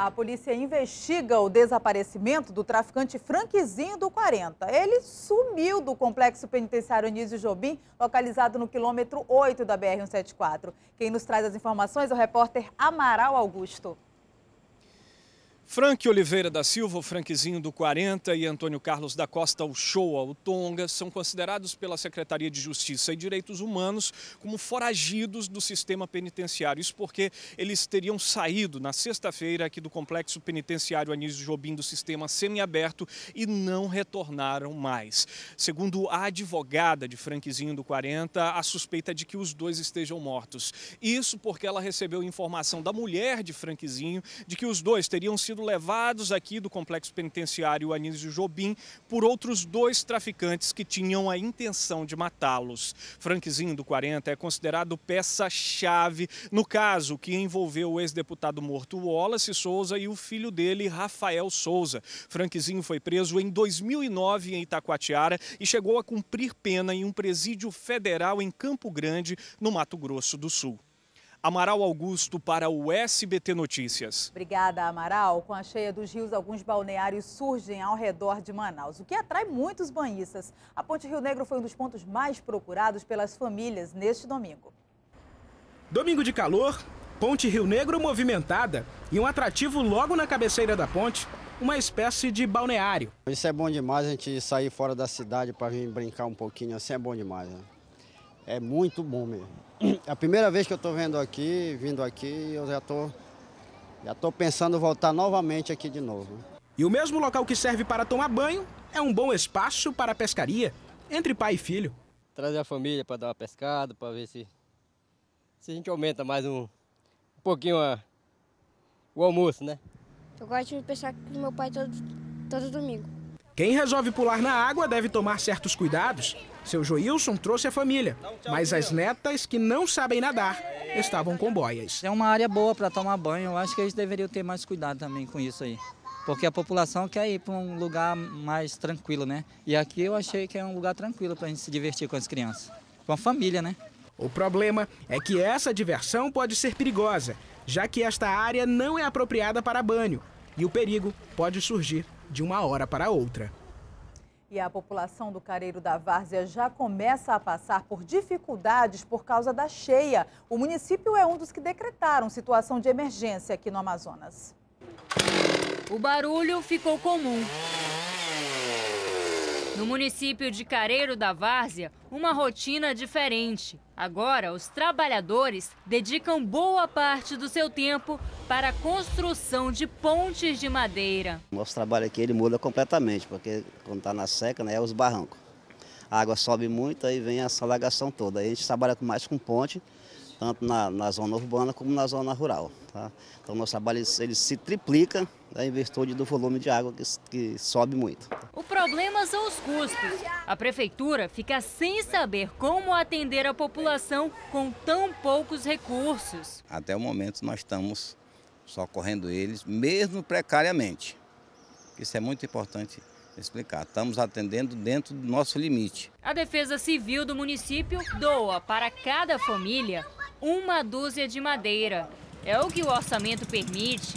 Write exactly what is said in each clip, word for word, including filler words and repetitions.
A polícia investiga o desaparecimento do traficante Franquezinho do quarenta. Ele sumiu do complexo penitenciário Anísio Jobim, localizado no quilômetro oito da B R cento e setenta e quatro. Quem nos traz as informações é o repórter Amaral Augusto. Frank Oliveira da Silva, o Franquezinho do quarenta, e Antônio Carlos da Costa Uchoa, o Tonga, são considerados pela Secretaria de Justiça e Direitos Humanos como foragidos do sistema penitenciário. Isso porque eles teriam saído na sexta-feira aqui do complexo penitenciário Anísio Jobim do sistema semiaberto e não retornaram mais. Segundo a advogada de Franquezinho do quarenta, a suspeita é de que os dois estejam mortos. Isso porque ela recebeu informação da mulher de Franquezinho de que os dois teriam sido levados aqui do complexo penitenciário Anísio Jobim por outros dois traficantes que tinham a intenção de matá-los. Franquezinho do quarenta é considerado peça-chave no caso que envolveu o ex-deputado morto Wallace Souza e o filho dele, Rafael Souza. Franquezinho foi preso em dois mil e nove em Itacoatiara e chegou a cumprir pena em um presídio federal em Campo Grande, no Mato Grosso do Sul. Amaral Augusto para o S B T Notícias. Obrigada, Amaral. Com a cheia dos rios, alguns balneários surgem ao redor de Manaus, o que atrai muitos banhistas. A Ponte Rio Negro foi um dos pontos mais procurados pelas famílias neste domingo. Domingo de calor, Ponte Rio Negro movimentada e um atrativo logo na cabeceira da ponte, uma espécie de balneário. Isso é bom demais, a gente sair fora da cidade para vir brincar um pouquinho, assim é bom demais, né? É muito bom mesmo. É a primeira vez que eu estou vendo aqui, vindo aqui, eu já estou já tô pensando em voltar novamente aqui de novo. E o mesmo local que serve para tomar banho é um bom espaço para pescaria, entre pai e filho. Trazer a família para dar uma pescada, para ver se, se a gente aumenta mais um, um pouquinho a, o almoço, né? Eu gosto de pescar com meu pai todo, todo domingo. Quem resolve pular na água deve tomar certos cuidados. Seu Joilson trouxe a família, mas as netas que não sabem nadar estavam com boias. É uma área boa para tomar banho, eu acho que eles deveriam ter mais cuidado também com isso aí. Porque a população quer ir para um lugar mais tranquilo, né? E aqui eu achei que é um lugar tranquilo para a gente se divertir com as crianças, com a família, né? O problema é que essa diversão pode ser perigosa, já que esta área não é apropriada para banho e o perigo pode surgir de uma hora para outra. E a população do Careiro da Várzea já começa a passar por dificuldades por causa da cheia. O município é um dos que decretaram situação de emergência aqui no Amazonas. O barulho ficou comum. No município de Careiro da Várzea, uma rotina diferente. Agora, os trabalhadores dedicam boa parte do seu tempo para a construção de pontes de madeira. Nosso trabalho aqui ele muda completamente, porque quando está na seca, né, é os barrancos. A água sobe muito, aí vem essa alagação toda. Aí a gente trabalha mais com ponte, tanto na, na zona urbana como na zona rural. Tá? Então, nosso trabalho ele, ele se triplica em virtude do volume de água que, que sobe muito. O problema são os custos. A prefeitura fica sem saber como atender a população com tão poucos recursos. Até o momento nós estamos socorrendo eles, mesmo precariamente. Isso é muito importante explicar. Estamos atendendo dentro do nosso limite. A Defesa Civil do município doa para cada família uma dúzia de madeira. É o que o orçamento permite.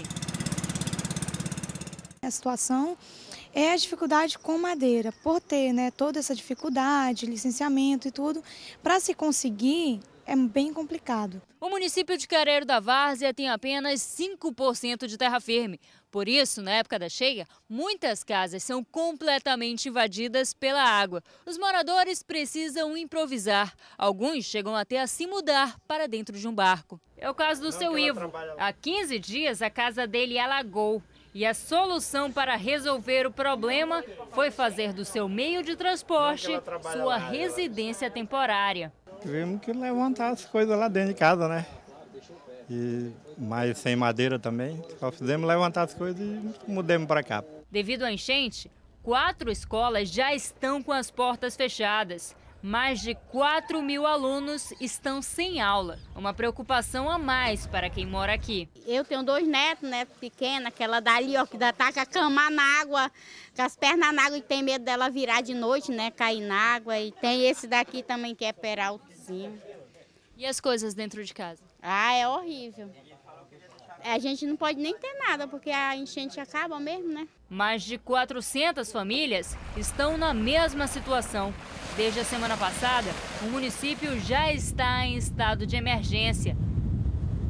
A situação é a dificuldade com madeira, por ter, né, toda essa dificuldade, licenciamento e tudo, para se conseguir é bem complicado. O município de Careiro da Várzea tem apenas cinco por cento de terra firme. Por isso, na época da cheia, muitas casas são completamente invadidas pela água. Os moradores precisam improvisar. Alguns chegam até a se mudar para dentro de um barco. É o caso do seu Ivo. Há quinze dias, a casa dele alagou. E a solução para resolver o problema foi fazer do seu meio de transporte sua residência temporária. Tivemos que levantar as coisas lá dentro de casa, né? E, mas sem madeira também. Só fizemos levantar as coisas e mudamos para cá. Devido à enchente, quatro escolas já estão com as portas fechadas. Mais de quatro mil alunos estão sem aula. Uma preocupação a mais para quem mora aqui. Eu tenho dois netos, né, pequena, aquela dali, ó, que ainda tá com a cama na água, com as pernas na água e tem medo dela virar de noite, né, cair na água. E tem esse daqui também que é peraltozinho. E as coisas dentro de casa? Ah, é horrível. a gente não pode nem ter nada, porque a enchente acaba mesmo, né? Mais de quatrocentas famílias estão na mesma situação. Desde a semana passada, o município já está em estado de emergência.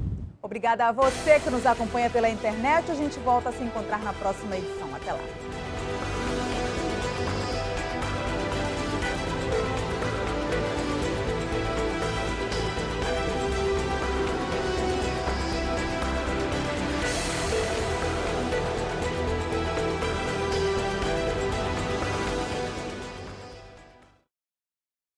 Obrigada a você que nos acompanha pela internet. A gente volta a se encontrar na próxima edição. Até lá.